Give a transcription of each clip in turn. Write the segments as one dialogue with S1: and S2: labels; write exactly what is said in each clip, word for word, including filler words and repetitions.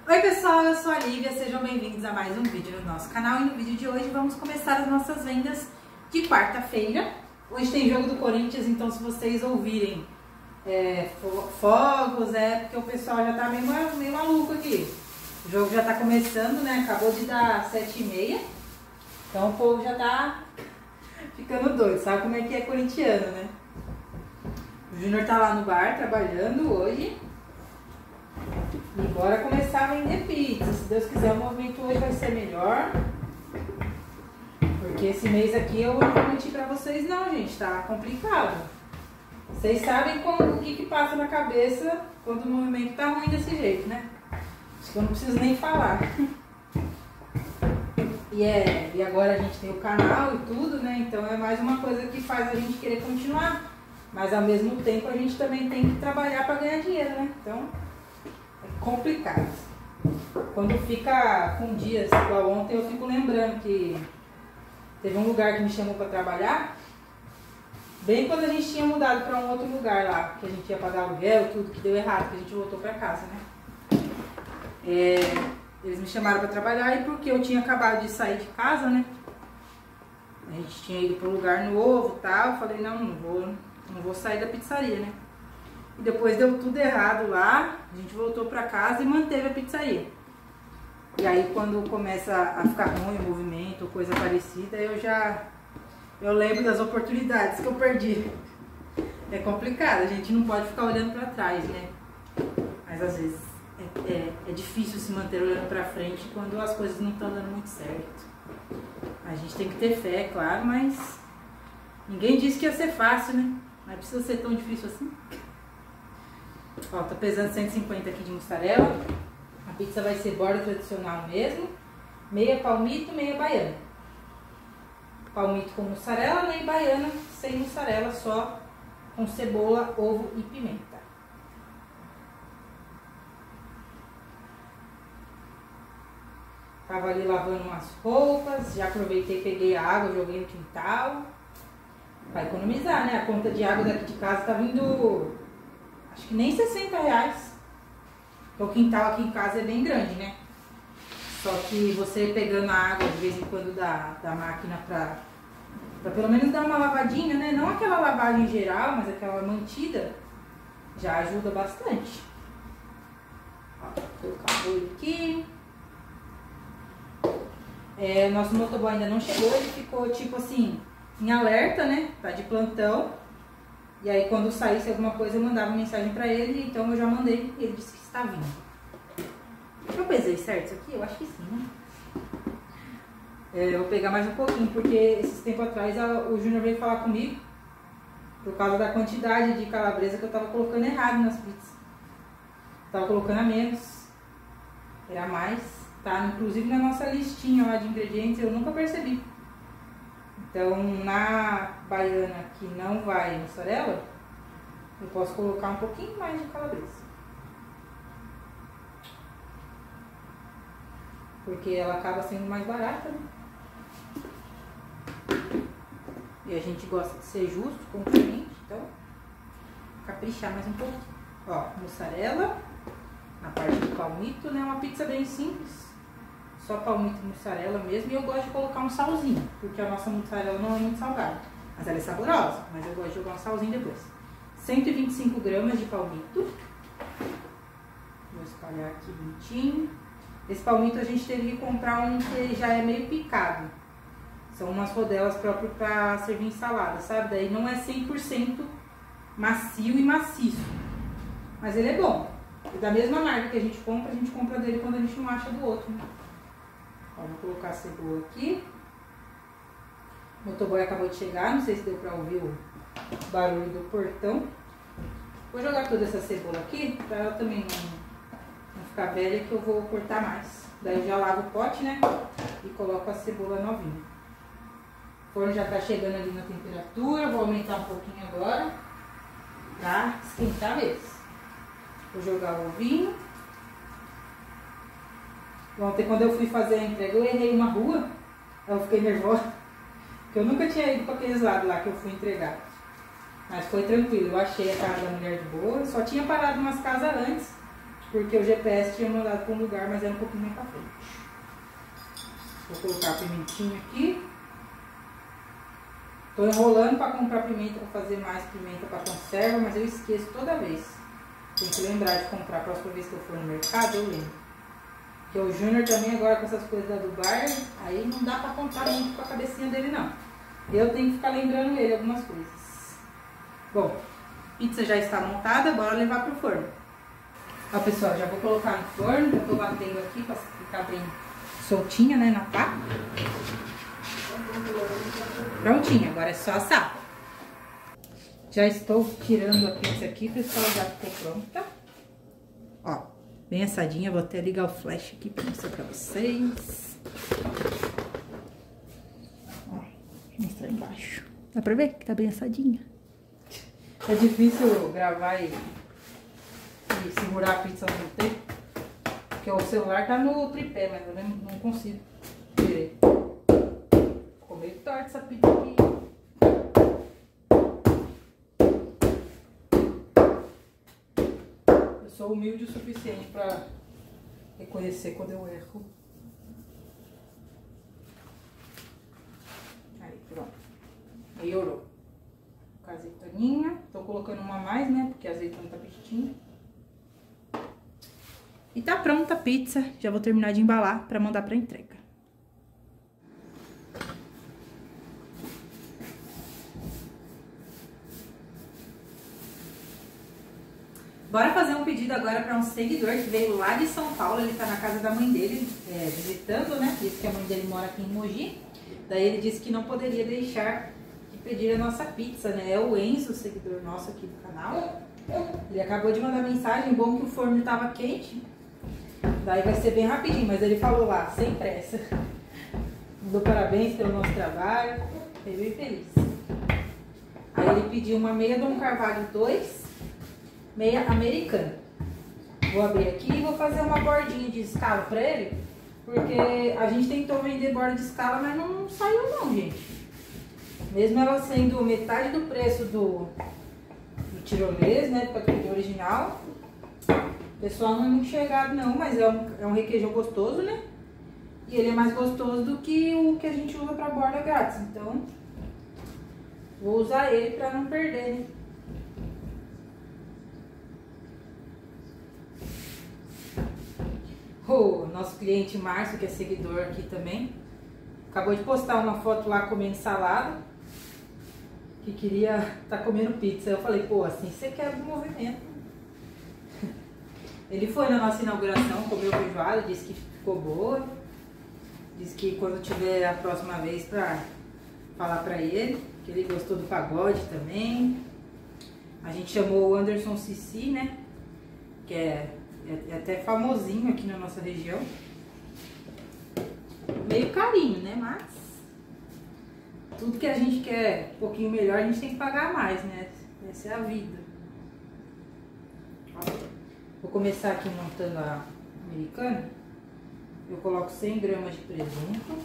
S1: Oi pessoal, eu sou a Lívia, sejam bem-vindos a mais um vídeo no nosso canal e no vídeo de hoje vamos começar as nossas vendas de quarta-feira. Hoje tem jogo do Corinthians, então se vocês ouvirem é, fogos, é porque o pessoal já tá meio, meio maluco aqui. O jogo já tá começando, né? Acabou de dar sete e meia, então o povo já tá ficando doido, sabe como é que é corintiano, né? O Júnior tá lá no bar trabalhando hoje. E bora começar a vender pizza. Se Deus quiser, o movimento hoje vai ser melhor. Porque esse mês aqui eu não vou mentir pra vocês não, gente. Tá complicado. Vocês sabem como, o que que passa na cabeça quando o movimento tá ruim desse jeito, né? Acho que eu não preciso nem falar. E, é, e agora a gente tem o canal e tudo, né? Então é mais uma coisa que faz a gente querer continuar. Mas ao mesmo tempo a gente também tem que trabalhar pra ganhar dinheiro, né? Então... complicado. Quando fica com dias, igual ontem, eu fico lembrando que teve um lugar que me chamou para trabalhar, bem quando a gente tinha mudado para um outro lugar lá, que a gente ia pagar aluguel, tudo que deu errado, que a gente voltou para casa, né? É, eles me chamaram para trabalhar e porque eu tinha acabado de sair de casa, né? A gente tinha ido para um lugar novo e tal, eu falei, não, não vou, não vou sair da pizzaria, né? E depois deu tudo errado lá, a gente voltou pra casa e manteve a pizzaria. E aí quando começa a ficar ruim o movimento, coisa parecida, eu já eu lembro das oportunidades que eu perdi. É complicado, a gente não pode ficar olhando pra trás, né? Mas às vezes é, é, é difícil se manter olhando pra frente quando as coisas não estão dando muito certo. A gente tem que ter fé, claro, mas ninguém disse que ia ser fácil, né? Mas precisa ser tão difícil assim. Ó, tá pesando cento e cinquenta aqui de mussarela. A pizza vai ser borda tradicional mesmo. Meia palmito, meia baiana. Palmito com mussarela, meia baiana sem mussarela, só com cebola, ovo e pimenta. Tava ali lavando umas roupas, já aproveitei, peguei a água, joguei no quintal. Vai economizar, né? A conta de água daqui de casa tá vindo... acho que nem sessenta reais. Porque o quintal aqui em casa é bem grande, né? Só que você pegando a água de vez em quando da, da máquina pra, pra pelo menos dar uma lavadinha, né? Não aquela lavagem geral, mas aquela mantida, já ajuda bastante. Ó, vou colocar o olho aqui. É, o nosso motoboy ainda não chegou, ele ficou tipo assim, em alerta, né? Tá de plantão. E aí quando saísse alguma coisa eu mandava mensagem pra ele, então eu já mandei e ele disse que está vindo. Eu pesei certo isso aqui? Eu acho que sim, né? É, eu vou pegar mais um pouquinho, porque esses tempos atrás a, o Júnior veio falar comigo por causa da quantidade de calabresa que eu tava colocando errado nas pizzas. Tava colocando a menos, era mais, tá? Inclusive na nossa listinha lá de ingredientes eu nunca percebi. Então, na baiana que não vai mussarela, eu posso colocar um pouquinho mais de calabresa. Porque ela acaba sendo mais barata, né? E a gente gosta de ser justo com o cliente, então, caprichar mais um pouquinho. Ó, mussarela, na parte do palmito, né? Uma pizza bem simples. Só palmito e mussarela mesmo, e eu gosto de colocar um salzinho, porque a nossa mussarela não é muito salgada, mas ela é saborosa, mas eu gosto de jogar um salzinho depois. cento e vinte e cinco gramas de palmito, vou espalhar aqui bonitinho. Esse palmito a gente teve que comprar um que já é meio picado, são umas rodelas próprias para servir em salada, sabe? Daí não é cem por cento macio e maciço, mas ele é bom. E da mesma marca que a gente compra, a gente compra dele quando a gente não acha do outro, né? Ó, vou colocar a cebola aqui. O motoboy acabou de chegar, não sei se deu pra ouvir o barulho do portão. Vou jogar toda essa cebola aqui, pra ela também não, não ficar velha, que eu vou cortar mais. Daí eu já lavo o pote, né? E coloco a cebola novinha. O forno já tá chegando ali na temperatura, vou aumentar um pouquinho agora, pra esquentar mesmo. Vou jogar o ovinho. Ontem, quando eu fui fazer a entrega, eu errei uma rua, eu fiquei nervosa, porque eu nunca tinha ido para aqueles lados lá que eu fui entregar. Mas foi tranquilo, eu achei a casa da mulher de boa, só tinha parado umas casas antes, porque o G P S tinha mandado para um lugar, mas era um pouquinho mais pra frente. Vou colocar a pimentinha aqui. Tô enrolando para comprar pimenta, para fazer mais pimenta para conserva, mas eu esqueço toda vez. Tem que lembrar de comprar. A próxima vez que eu for no mercado, eu lembro. Porque o Júnior também agora com essas coisas da Dubai, aí não dá para comprar muito com a cabecinha dele não. Eu tenho que ficar lembrando ele algumas coisas. Bom, pizza já está montada, bora levar pro forno. Ó pessoal, já vou colocar no forno, já tô batendo aqui para ficar bem soltinha, né, na pá. Prontinha, agora é só assar. Já estou tirando a pizza aqui, pessoal, já ficou pronta. Ó, bem assadinha, vou até ligar o flash aqui para mostrar para vocês. Ó, vou mostrar embaixo. Dá pra ver que tá bem assadinha? É difícil gravar e, e segurar a pizza ao mesmo tempo, porque o celular tá no tripé, mas eu não, não consigo querer. Ficou meio torta essa pizza aqui. Eu sou humilde o suficiente pra reconhecer quando eu erro. Aí, pronto. Melhorou. Com a azeitoninha. Tô colocando uma a mais, né? Porque a azeitona tá pequitinha. E tá pronta a pizza. Já vou terminar de embalar pra mandar pra entrega. Bora fazer um pedido agora para um seguidor que veio lá de São Paulo. Ele tá na casa da mãe dele, é, visitando, né? Disse que a mãe dele mora aqui em Mogi. Daí ele disse que não poderia deixar de pedir a nossa pizza, né? É o Enzo, seguidor nosso aqui do canal. Ele acabou de mandar mensagem, bom que o forno estava quente. Daí vai ser bem rapidinho, mas ele falou lá, sem pressa. Mandou parabéns pelo nosso trabalho. Fiquei bem feliz. Aí ele pediu uma meia Dom Carvalho dois. Meia americana. Vou abrir aqui e vou fazer uma bordinha de escala pra ele, porque a gente tentou vender borda de escala, mas não saiu não, gente. Mesmo ela sendo metade do preço do, do tirolês, né, do original, o pessoal não é muito chegado não, mas é um, é um requeijão gostoso, né? E ele é mais gostoso do que o que a gente usa pra borda grátis, então vou usar ele pra não perder, né? O nosso cliente Márcio, que é seguidor aqui também, acabou de postar uma foto lá comendo salada, que queria estar tá comendo pizza. Eu falei, pô, assim você quer o movimento. Ele foi na nossa inauguração, comeu feijoada, disse que ficou boa, disse que quando tiver a próxima vez pra falar pra ele, que ele gostou do pagode também. A gente chamou o Anderson Cici, né, que é É até famosinho aqui na nossa região. Meio carinho, né? Mas tudo que a gente quer um pouquinho melhor, a gente tem que pagar mais, né? Essa é a vida. Vou começar aqui montando a americana. Eu coloco cem gramas de presunto.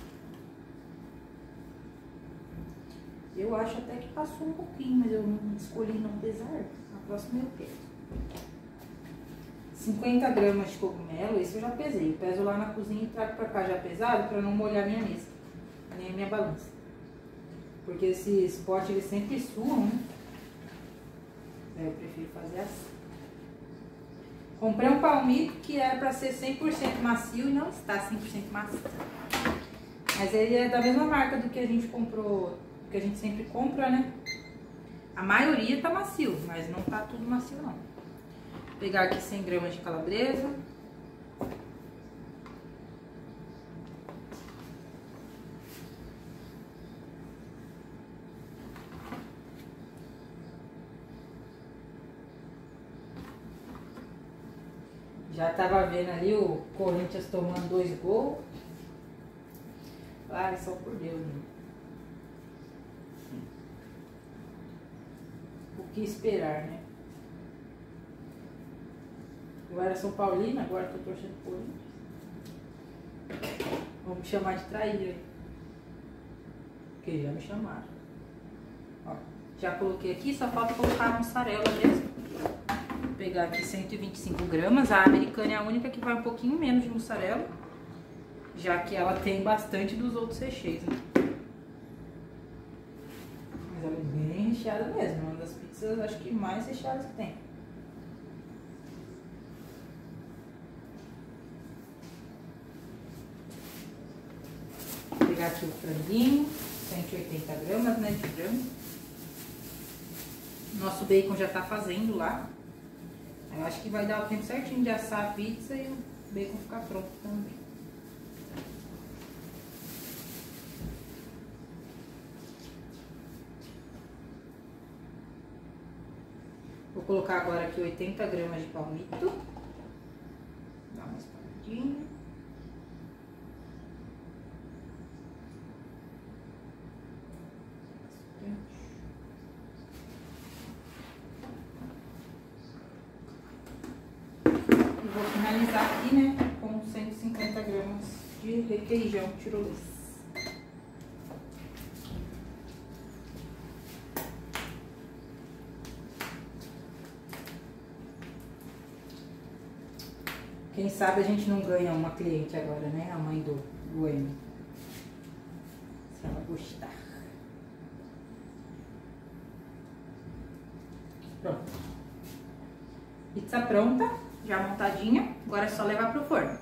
S1: Eu acho até que passou um pouquinho, mas eu não escolhi não pesar. Na próxima eu peso. cinquenta gramas de cogumelo, esse eu já pesei. Eu peso lá na cozinha e trago pra cá já pesado pra não molhar minha mesa, nem a minha balança. Porque esses potes eles sempre suam, né? Eu prefiro fazer assim. Comprei um palmito que era pra ser cem por cento macio e não está cem por cento macio. Mas ele é da mesma marca do que a gente comprou, que a gente sempre compra, né? A maioria tá macio, mas não tá tudo macio não. Vou pegar aqui cem gramas de calabresa. Já tava vendo ali o Corinthians tomando dois gols. Ai, só por Deus, né? O que esperar, né? Eu era São Paulino, agora tô torcendo por Corinthians. Vão me chamar de traíra. Porque já me chamaram. Ó, já coloquei aqui, só falta colocar a mussarela mesmo. Vou pegar aqui cento e vinte e cinco gramas. A americana é a única que vai um pouquinho menos de mussarela, já que ela tem bastante dos outros recheios, né? Mas ela é bem recheada mesmo, uma das pizzas acho que mais recheadas que tem. Vou pegar aqui o franguinho, cento e oitenta gramas, né, de frango. Nosso bacon já tá fazendo lá. Eu acho que vai dar o tempo certinho de assar a pizza e o bacon ficar pronto também. Vou colocar agora aqui oitenta gramas de palmito. Dá uma espalhadinha. E vou finalizar aqui, né, com cento e cinquenta gramas de requeijão tirolês. Quem sabe a gente não ganha uma cliente agora, né? A mãe do, do Eno. Se ela gostar. Pronto. Pizza pronta, já montadinha. Agora é só levar pro forno.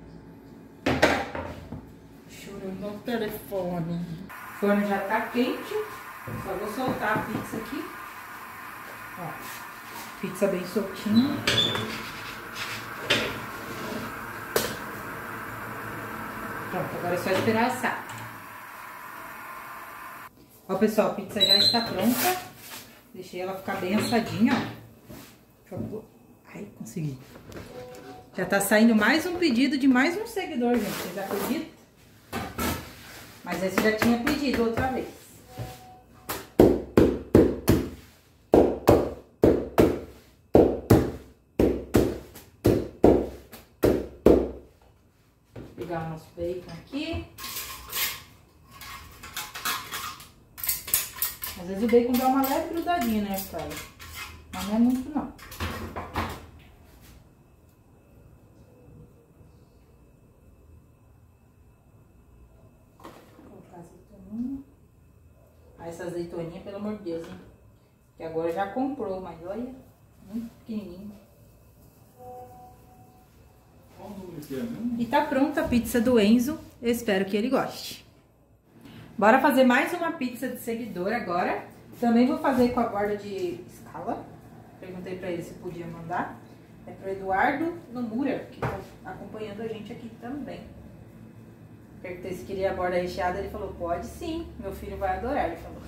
S1: Chorando no telefone. O forno já tá quente. Só vou soltar a pizza aqui. Ó, pizza bem soltinha. Pronto, agora é só esperar assar. Ó, pessoal, a pizza já está pronta. Deixei ela ficar bem assadinha, ó. Ai, consegui. Já tá saindo mais um pedido de mais um seguidor, gente. Vocês acreditam? Mas esse já tinha pedido outra vez. Vou pegar o nosso bacon aqui. Às vezes o bacon dá uma leve grudadinha, né, cara? Mas não é muito, não. Vou colocar a azeitoninha. Ah, essa azeitoninha, pelo amor de Deus, hein? Que agora já comprou, mas olha, muito pequenininho. E tá pronta a pizza do Enzo. Eu espero que ele goste. Bora fazer mais uma pizza de seguidor agora. Também vou fazer com a borda de escala. Perguntei pra ele se podia mandar. É pro Eduardo Nomura, que tá acompanhando a gente aqui também. Perguntei se queria a borda recheada. Ele falou, pode sim. Meu filho vai adorar, ele falou.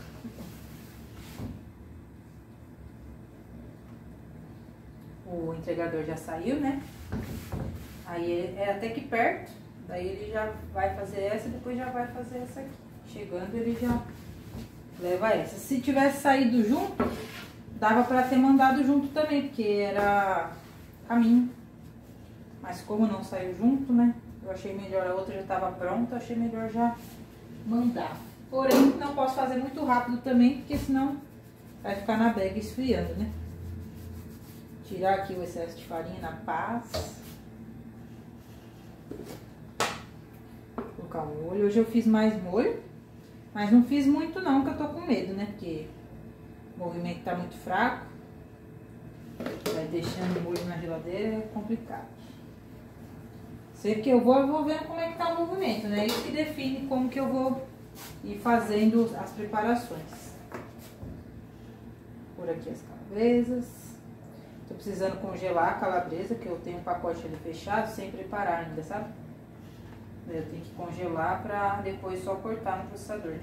S1: O entregador já saiu, né? Aí é até que perto, daí ele já vai fazer essa e depois já vai fazer essa aqui. Chegando ele já leva essa. Se tivesse saído junto, dava pra ter mandado junto também, porque era caminho. Mas como não saiu junto, né? Eu achei melhor, a outra já estava pronta, achei melhor já mandar. Porém, não posso fazer muito rápido também, porque senão vai ficar na bag esfriando, né? Tirar aqui o excesso de farinha na paz. Colocar o molho. Hoje eu fiz mais molho, mas não fiz muito não, que eu tô com medo, né? Porque o movimento tá muito fraco. Vai deixando o molho na geladeira é complicado. Sempre que eu vou, eu vou vendo como é que tá o movimento, né? Isso que define como que eu vou ir fazendo as preparações. Por aqui as calabresas. Tô precisando congelar a calabresa, que eu tenho um pacote ali fechado, sem preparar ainda, sabe? Eu tenho que congelar pra depois só cortar no processador.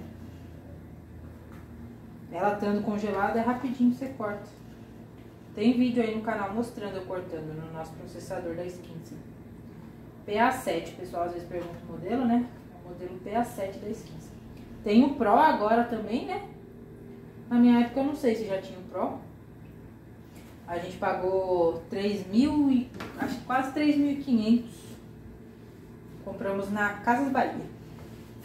S1: Ela estando congelada é rapidinho você corta. Tem vídeo aí no canal mostrando eu cortando no nosso processador da Skinzy. P A sete, pessoal às vezes pergunta o modelo, né? O modelo P A sete da Skinzy. Tem o Pro agora também, né? Na minha época eu não sei se já tinha o Pro. A gente pagou três mil e acho que quase três mil e quinhentos. Compramos na Casas Bahia.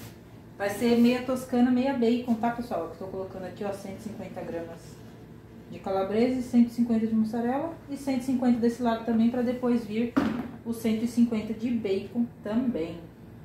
S1: Vai ser meia toscana, meia bacon, tá, pessoal? Eu tô colocando aqui, ó, cento e cinquenta gramas de calabresa, cento e cinquenta de mussarela e cento e cinquenta desse lado também, para depois vir os cento e cinquenta de bacon também.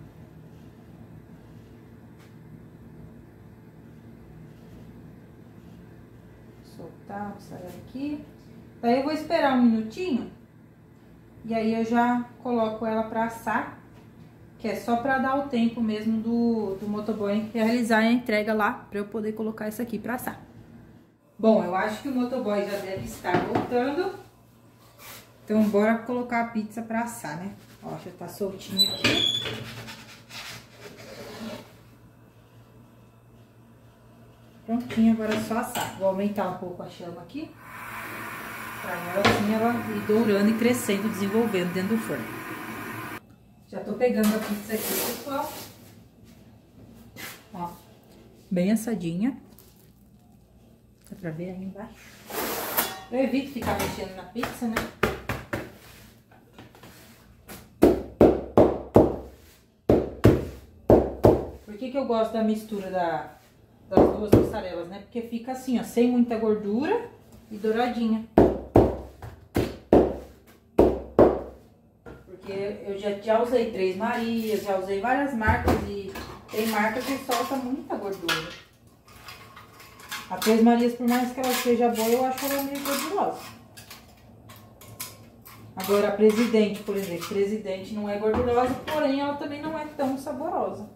S1: Soltar a mussarela aqui. Daí eu vou esperar um minutinho e aí eu já coloco ela para assar, que é só para dar o tempo mesmo do, do motoboy realizar a entrega lá, para eu poder colocar isso aqui para assar. Bom, eu acho que o motoboy já deve estar voltando, então bora colocar a pizza para assar, né? Ó, já tá soltinha aqui. Prontinho, agora é só assar. Vou aumentar um pouco a chama aqui, pra ela assim ela ir dourando e crescendo, desenvolvendo dentro do forno. Já tô pegando a pizza aqui, pessoal. Ó, bem assadinha. Dá pra ver aí embaixo. Eu evito ficar mexendo na pizza, né? Por que que eu gosto da mistura da, das duas mussarelas, né? Porque fica assim, ó, sem muita gordura e douradinha. Porque eu já, já usei Três Marias, já usei várias marcas e tem marca que solta muita gordura. A Três Marias, por mais que ela seja boa, eu acho ela meio gordurosa. Agora a Presidente, por exemplo, Presidente não é gordurosa, porém ela também não é tão saborosa.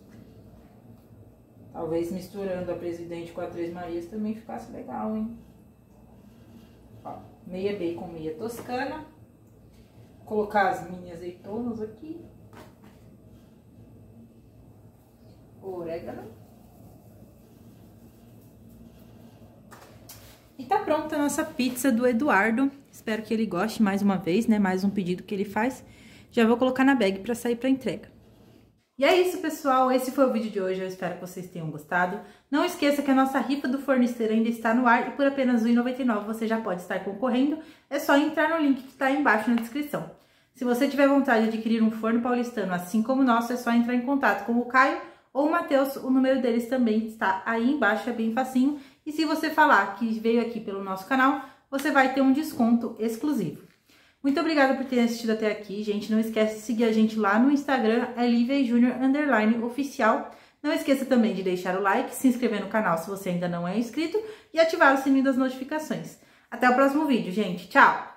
S1: Talvez misturando a Presidente com a Três Marias também ficasse legal, hein? Ó, meia bacon, meia toscana. Vou colocar as mini azeitonas aqui. Orégano. E tá pronta a nossa pizza do Eduardo. Espero que ele goste mais uma vez, né? Mais um pedido que ele faz. Já vou colocar na bag pra sair pra entrega. E é isso, pessoal. Esse foi o vídeo de hoje. Eu espero que vocês tenham gostado. Não esqueça que a nossa rifa do forniceiro ainda está no ar e por apenas um real e noventa e nove centavos você já pode estar concorrendo. É só entrar no link que está aí embaixo na descrição. Se você tiver vontade de adquirir um forno paulistano assim como o nosso, é só entrar em contato com o Caio ou o Matheus. O número deles também está aí embaixo, é bem facinho. E se você falar que veio aqui pelo nosso canal, você vai ter um desconto exclusivo. Muito obrigada por terem assistido até aqui, gente. Não esquece de seguir a gente lá no Instagram, é livejunior underline oficial. Não esqueça também de deixar o like, se inscrever no canal se você ainda não é inscrito e ativar o sininho das notificações. Até o próximo vídeo, gente. Tchau!